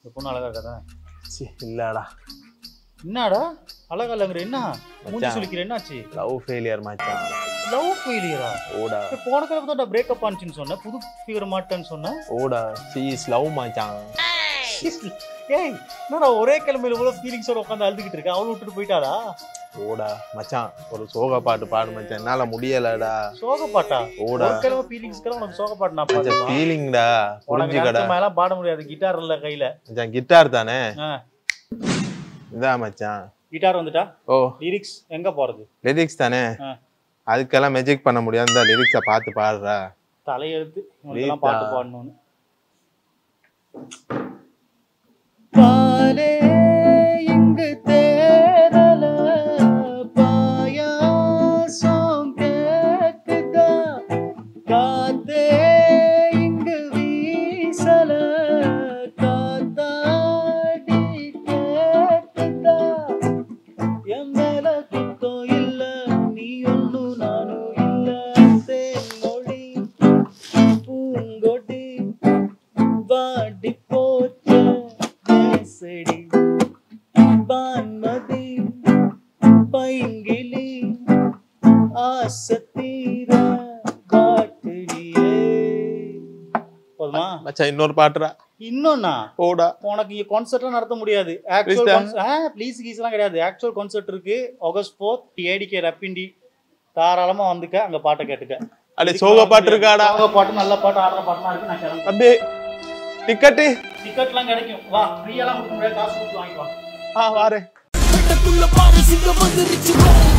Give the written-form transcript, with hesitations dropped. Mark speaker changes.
Speaker 1: இந்த பொண்ணு அழகா இருக்காதா?
Speaker 2: இல்லடா.
Speaker 1: என்னடா அழகா இல்லங்கிற? என்ன மூஞ்சி சுளிக்கிற? என்னாச்சு?
Speaker 2: லவ் ஃபெயிலியர் மச்சான்.
Speaker 1: லவ் ஃபெயிலியரா?
Speaker 2: ஓடா.
Speaker 1: போன தடவை தான் பிரேக்கப் ஆனிச்சுன்னு சொன்ன, புது ஃபிகர் மாட்டேன்னு சொன்ன.
Speaker 2: ஓடா ஷீ இஸ் லவ் மச்சான்.
Speaker 1: ஏய் என்னடா ஒரே கிழமையில கூட ஃபீலிங்ஸோட உட்காந்து அழுதுகிட்டு இருக்க? அவளை விட்டுட்டு போயிட்டாடா?
Speaker 2: ஓடா மச்சான் ஒரு சோக பாட்டு பாடு மச்சான். என்னால முடியலடா.
Speaker 1: சோக பாட்டா?
Speaker 2: ஓடா.
Speaker 1: ஒரு கிழமை ஃபீலிங்ஸ்க்கு உனக்கு சோக பாட்டு நான் பாடுவேன்.
Speaker 2: ஃபீலிங்டா புரிஞ்சுக்கடா.
Speaker 1: எல்லாம் பாட முடியாது, கிட்டார் இல்ல கையில.
Speaker 2: மச்சான் கிட்டார் தானே. இதா மச்சான்
Speaker 1: கிட்டார் வந்துட்டா.
Speaker 2: ஓ
Speaker 1: லிரிக்ஸ் எங்க போறது?
Speaker 2: லிரிக்ஸ் தானே. அதுக்கெல்லாம் மேஜிக் பண்ண முடியாது. இந்த லிரிக்ஸை பார்த்து பாடுறா.
Speaker 1: தலையெழுத்து இவனுக்கெல்லாம் பாட்டு பாடணும்னு. பாலே இங்கு தேரல பாயாசம் கேக்குதா, காத்தே இங்கு வீசல காத்தாடி கேக்குதா, என் மேல குத்தம் இல்ல நீ ஒன்னும் நானும் இல்ல, தேன்மொழி பூங்கொடி வாடி போச்ச செடி பான்மதி பைங்கிலி ஆசத்தீர பாட்டிலியே. போதுமா
Speaker 2: மச்சான் இன்னொரு பாட்டுறா.
Speaker 1: இன்னொன்னா?
Speaker 2: ஓடா.
Speaker 1: உனக்கு இங்க கான்சர்ட்லாம் நடத்த முடியாது. ஆக்சுவல் ப்ளீஸ் கீஸ்லாம் கிடையாது. ஆக்சுவல் கான்சர்ட் இருக்கு ஆகஸ்ட் 4 ஏடிகே ரப்பிண்டி. தாராளமா வந்துக்க, அங்க பாட்டை கேட்டுக்க.
Speaker 2: அடே சோக பாட்டு இருக்காடா.
Speaker 1: சோக பாட்டு நல்ல பாட்டு ஆடுற பாட்டுலாம் இருக்கு. நான் கிளம்புறேன்.
Speaker 2: அபே
Speaker 1: டிக்கெட்லாம் கிடைக்கும். வா, ஃப்ரீயாலாம் கொடுக்க முடியாது, காசு கொடுத்து வாங்கிக்கலாம்.
Speaker 2: வாரேன்.